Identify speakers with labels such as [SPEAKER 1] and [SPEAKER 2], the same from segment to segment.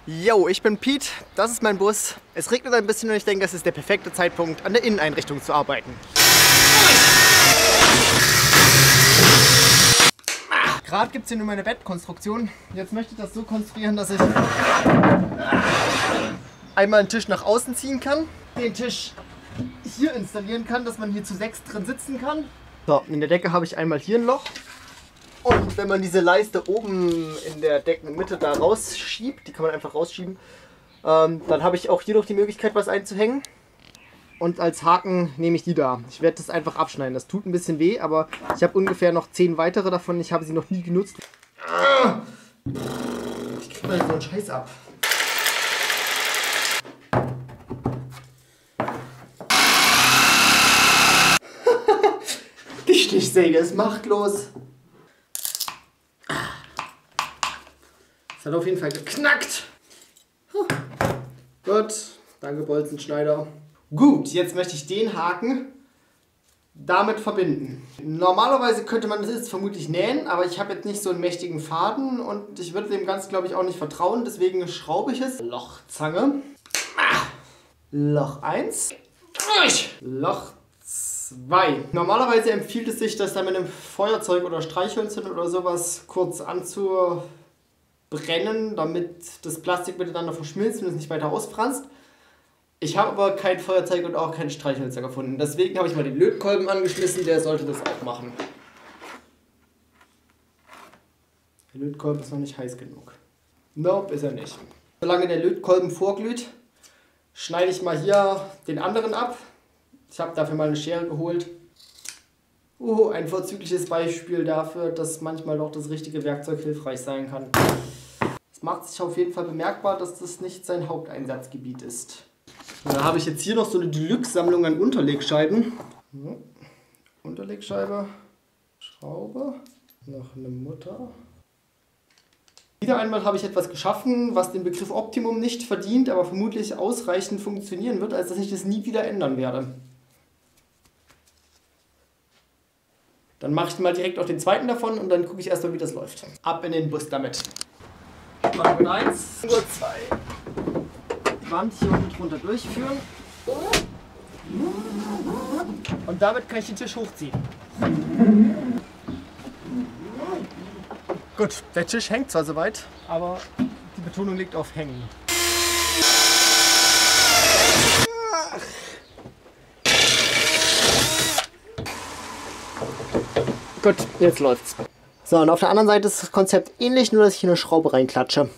[SPEAKER 1] Yo, ich bin Pete, das ist mein Bus. Es regnet ein bisschen und ich denke, es ist der perfekte Zeitpunkt, an der Inneneinrichtung zu arbeiten. Gerade gibt es hier nur meine Bettkonstruktion. Jetzt möchte ich das so konstruieren, dass ich einmal einen Tisch nach außen ziehen kann, den Tisch hier installieren kann, dass man hier zu 6 drin sitzen kann. So, in der Decke habe ich einmal hier ein Loch. Und wenn man diese Leiste oben in der Deckenmitte da rausschiebt, die kann man einfach rausschieben, dann habe ich auch hier noch die Möglichkeit, was einzuhängen. Und als Haken nehme ich die da. Ich werde das einfach abschneiden. Das tut ein bisschen weh, aber ich habe ungefähr noch 10 weitere davon. Ich habe sie noch nie genutzt. Ich kriege mal so einen Scheiß ab. Die Stichsäge ist machtlos. Es hat auf jeden Fall geknackt. Gut, danke Bolzenschneider. Gut, jetzt möchte ich den Haken damit verbinden. Normalerweise könnte man das jetzt vermutlich nähen, aber ich habe jetzt nicht so einen mächtigen Faden und ich würde dem Ganzen, glaube ich, auch nicht vertrauen. Deswegen schraube ich es. Lochzange. Loch 1. Loch 2. Normalerweise empfiehlt es sich, das dann mit einem Feuerzeug oder Streichhölzchen oder sowas kurz anzubrennen, damit das Plastik miteinander verschmilzt und es nicht weiter ausfranst. Ich habe aber kein Feuerzeug und auch keinen Streichhölzer gefunden. Deswegen habe ich mal den Lötkolben angeschmissen, der sollte das auch machen. Der Lötkolben ist noch nicht heiß genug. Nope, ist er nicht. Solange der Lötkolben vorglüht, schneide ich mal hier den anderen ab. Ich habe dafür mal eine Schere geholt. Ein vorzügliches Beispiel dafür, dass manchmal doch das richtige Werkzeug hilfreich sein kann. Es macht sich auf jeden Fall bemerkbar, dass das nicht sein Haupteinsatzgebiet ist. Und da habe ich jetzt hier noch so eine Deluxe-Sammlung an Unterlegscheiben. Unterlegscheibe, Schraube, noch eine Mutter. Wieder einmal habe ich etwas geschaffen, was den Begriff Optimum nicht verdient, aber vermutlich ausreichend funktionieren wird, als dass ich das nie wieder ändern werde. Dann mache ich mal direkt auch den zweiten davon und dann gucke ich erstmal, wie das läuft. Ab in den Bus damit. Spannung 1, nur 2. Die Wand hier unten drunter durchführen. Und damit kann ich den Tisch hochziehen. Gut, der Tisch hängt zwar soweit, aber die Betonung liegt auf Hängen. Gut, jetzt läuft's. So, und auf der anderen Seite ist das Konzept ähnlich, nur dass ich hier eine Schraube reinklatsche.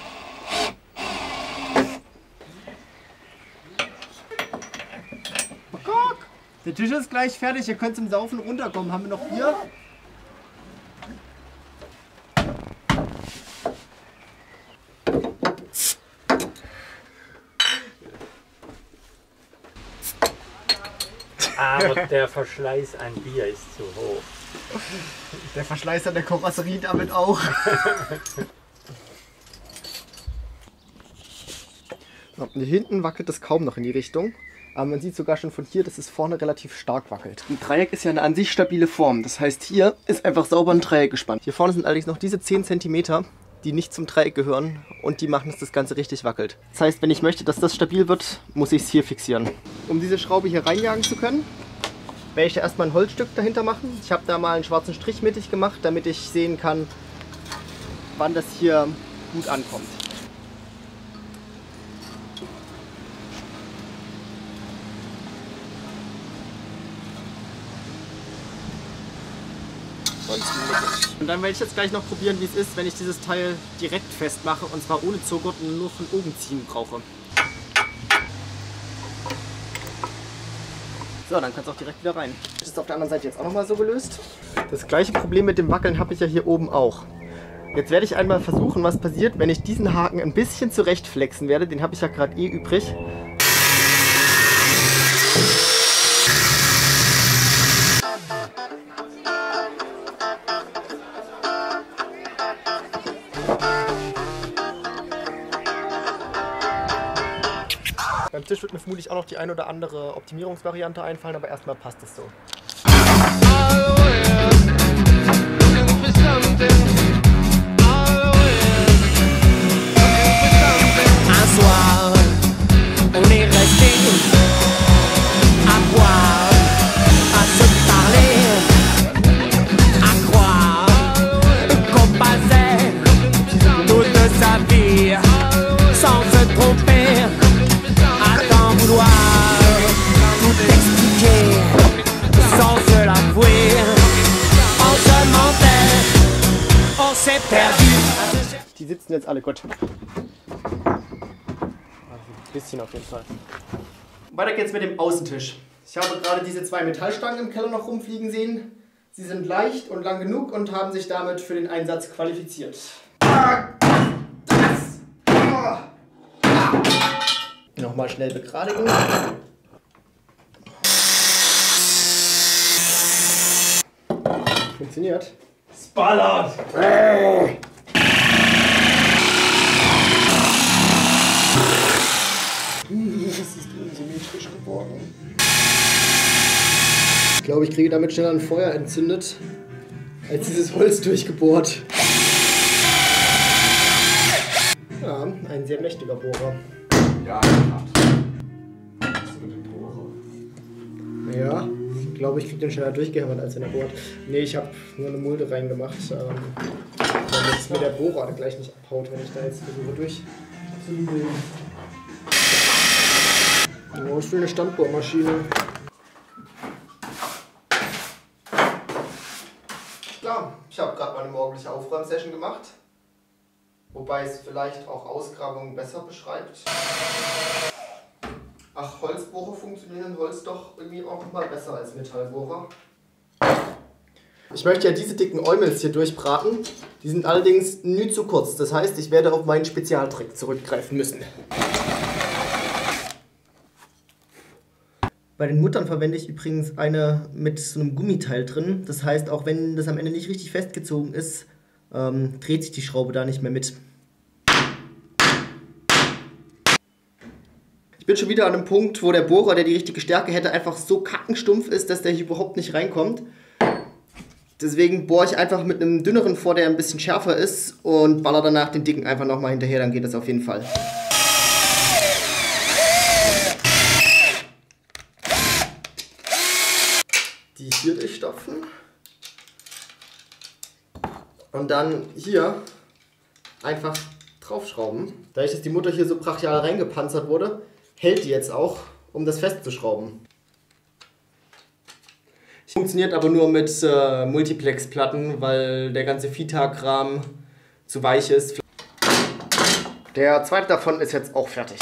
[SPEAKER 1] Der Tisch ist gleich fertig, ihr könnt zum Saufen runterkommen. Haben wir noch Bier?
[SPEAKER 2] Aber der Verschleiß an Bier ist zu hoch.
[SPEAKER 1] Der Verschleiß an der Karosserie damit auch. So, hier hinten wackelt es kaum noch in die Richtung. Aber man sieht sogar schon von hier, dass es vorne relativ stark wackelt. Ein Dreieck ist ja eine an sich stabile Form. Das heißt, hier ist einfach sauber ein Dreieck gespannt. Hier vorne sind allerdings noch diese 10 cm, die nicht zum Dreieck gehören und die machen, dass das Ganze richtig wackelt. Das heißt, wenn ich möchte, dass das stabil wird, muss ich es hier fixieren. Um diese Schraube hier reinjagen zu können, werde ich da erstmal ein Holzstück dahinter machen. Ich habe da mal einen schwarzen Strich mittig gemacht, damit ich sehen kann, wann das hier gut ankommt. Und dann werde ich jetzt gleich noch probieren, wie es ist, wenn ich dieses Teil direkt festmache und zwar ohne Zugurt und nur von oben ziehen brauche. So, dann kann es auch direkt wieder rein. Das ist auf der anderen Seite jetzt auch nochmal so gelöst. Das gleiche Problem mit dem Wackeln habe ich ja hier oben auch. Jetzt werde ich einmal versuchen, was passiert, wenn ich diesen Haken ein bisschen zurechtflexen werde. Den habe ich ja gerade eh übrig. Beim Tisch wird mir vermutlich auch noch die ein oder andere Optimierungsvariante einfallen, aber erstmal passt es so. All the way, looking for something. sind jetzt alle gut. Also ein bisschen auf jeden Fall. Weiter geht's mit dem Außentisch. Ich habe gerade diese 2 Metallstangen im Keller noch rumfliegen sehen. Sie sind leicht und lang genug und haben sich damit für den Einsatz qualifiziert. Nochmal schnell begradigen. Funktioniert.
[SPEAKER 2] Es ballert!
[SPEAKER 1] Das ist unsymmetrisch geworden. Ich glaube, ich kriege damit schneller ein Feuer entzündet, als dieses Holz durchgebohrt. Ja, ein sehr mächtiger Bohrer.
[SPEAKER 3] Ja, das mit dem Bohrer.
[SPEAKER 1] Ja, ich glaube, ich kriege den schneller durchgehämmert, als wenn er bohrt. Ne, ich habe nur eine Mulde reingemacht, damit mir der Bohrer gleich nicht abhaut, wenn ich da jetzt versuche durchzulegen. Oh, ist für eine Standbohrmaschine. Klar, ich habe gerade meine morgendliche Aufräumsession gemacht. Wobei es vielleicht auch Ausgrabungen besser beschreibt. Ach, Holzbohrer funktionieren in Holz doch irgendwie auch mal besser als Metallbohrer. Ich möchte ja diese dicken Eumels hier durchbraten. Die sind allerdings nie zu kurz. Das heißt, ich werde auf meinen Spezialtrick zurückgreifen müssen. Bei den Muttern verwende ich übrigens eine mit so einem Gummiteil drin. Das heißt, auch wenn das am Ende nicht richtig festgezogen ist, dreht sich die Schraube da nicht mehr mit. Ich bin schon wieder an einem Punkt, wo der Bohrer, der die richtige Stärke hätte, einfach so kackenstumpf ist, dass der hier überhaupt nicht reinkommt. Deswegen bohre ich einfach mit einem dünneren vor, der ein bisschen schärfer ist, und baller danach den dicken einfach nochmal hinterher, dann geht das auf jeden Fall. Die hier durchstopfen. Und dann hier einfach draufschrauben. Dadurch, dass die Mutter hier so brachial reingepanzert wurde, hält die jetzt auch, um das festzuschrauben. Funktioniert aber nur mit Multiplex-Platten, weil der ganze Vita-Kram zu weich ist. Der zweite davon ist jetzt auch fertig.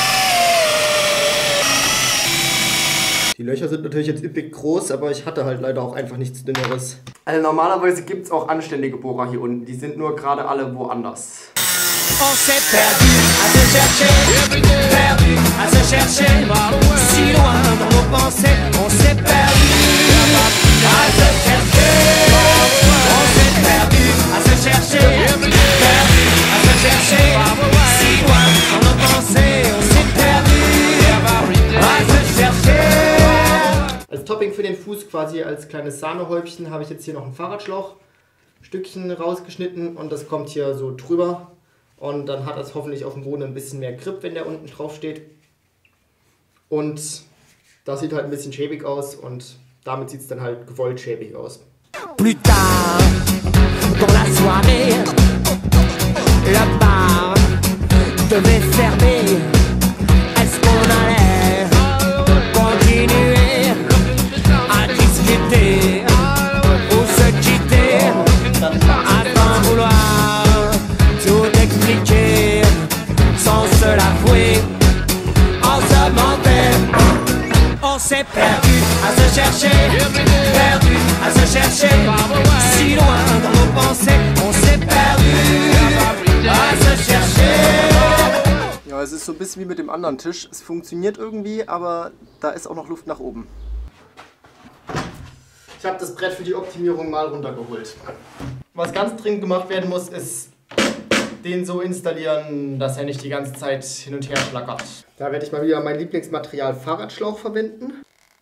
[SPEAKER 1] Die Löcher sind natürlich jetzt üppig groß, aber ich hatte halt leider auch einfach nichts Dünneres. Also normalerweise gibt es auch anständige Bohrer hier unten, die sind nur gerade alle woanders.
[SPEAKER 4] On s'est perdu à se chercher, perdu à se chercher, si loin dans nos pensées, on s'est perdu à se chercher, on s'est perdu à se chercher, perdu à se chercher, si loin dans nos pensées, on s'est perdu à se chercher.
[SPEAKER 1] Als Topping für den Fuß, quasi als kleines Sahnehäubchen, habe ich jetzt hier noch ein Fahrradschlauchstückchen rausgeschnitten und das kommt hier so drüber. Und dann hat das hoffentlich auf dem Boden ein bisschen mehr Grip, wenn der unten drauf steht. Und das sieht halt ein bisschen schäbig aus und damit sieht es dann halt gewollt schäbig aus.
[SPEAKER 4] Plus tard, dans la soirée, le bar devait fermer. Est-ce qu'on allait continuer à discuter ou se quitter avant vouloir tout expliquer sans se l'avouer, on se mentait, on s'est perdu à se chercher, perdu à se chercher, si loin dans nos pensées, on s'est perdu à se chercher.
[SPEAKER 1] Ja, es ist so ein bisschen wie mit dem anderen Tisch. Es funktioniert irgendwie, aber da ist auch noch Luft nach oben. Ich habe das Brett für die Optimierung mal runtergeholt. Was ganz dringend gemacht werden muss, ist den so installieren, dass er nicht die ganze Zeit hin und her schlackert. Da werde ich mal wieder mein Lieblingsmaterial Fahrradschlauch verwenden.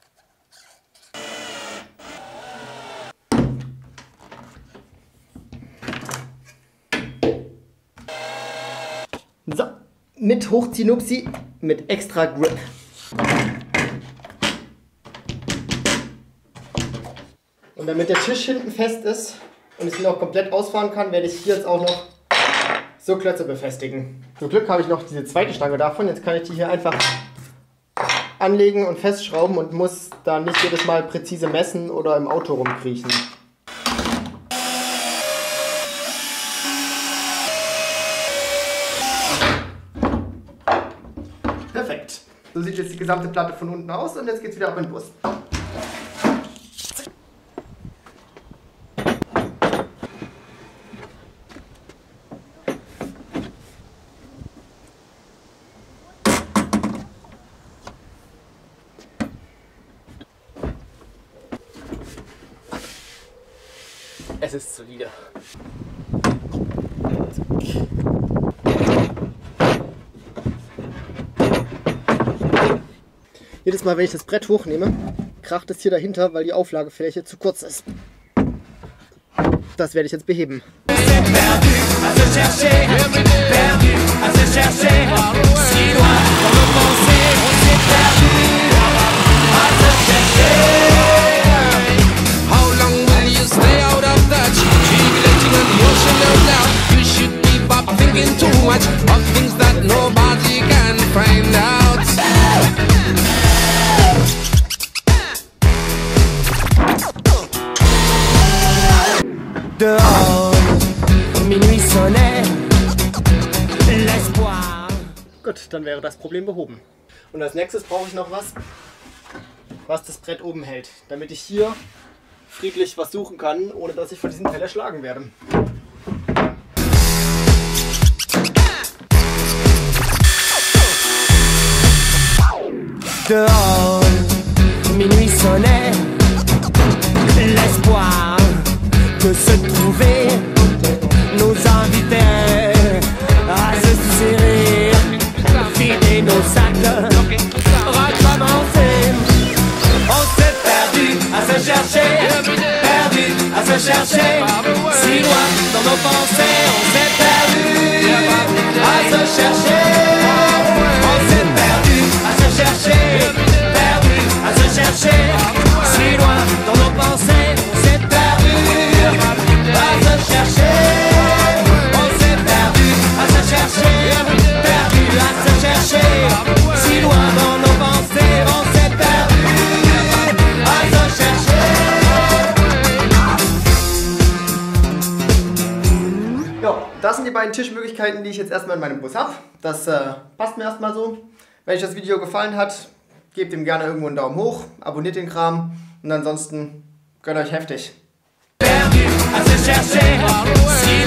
[SPEAKER 1] So, mit Hochziehnuxi, mit extra Grip. Und damit der Tisch hinten fest ist und ich ihn auch komplett ausfahren kann, werde ich hier jetzt auch noch so Klötze befestigen. Zum Glück habe ich noch diese zweite Stange davon. Jetzt kann ich die hier einfach anlegen und festschrauben und muss da nicht jedes Mal präzise messen oder im Auto rumkriechen. So sieht jetzt die gesamte Platte von unten aus und jetzt geht's wieder ab in den Bus. Es ist solide. Jedes Mal, wenn ich das Brett hochnehme, kracht es hier dahinter, weil die Auflagefläche zu kurz ist. Das werde ich jetzt beheben. Gut, dann wäre das Problem behoben. Und als nächstes brauche ich noch was das Brett oben hält, damit ich hier friedlich was suchen kann, ohne dass ich von diesem Teil erschlagen werde.
[SPEAKER 4] Dehors, minuit sonnait, l'espoir de se trouver nous invitait à se serrer, vider nos sacs, recommencer. On s'est perdu à se chercher, perdu à se chercher, si loin dans nos pensées, on s'est perdu à se chercher. On s'est perdu à se chercher, perdu à se chercher, si loin dans nos pensées, on s'est perdu à se chercher. On s'est perdu à se chercher, perdu à se chercher, si loin dans nos pensées, on s'est perdu à se chercher.
[SPEAKER 1] Ja, das sind die beiden Tischmöglichkeiten, die ich jetzt erstmal in meinem Bus habe. Das passt mir erstmal so. Wenn euch das Video gefallen hat, gebt ihm gerne irgendwo einen Daumen hoch, abonniert den Kram und ansonsten gönnt euch heftig.
[SPEAKER 4] Perdu à se chercher, si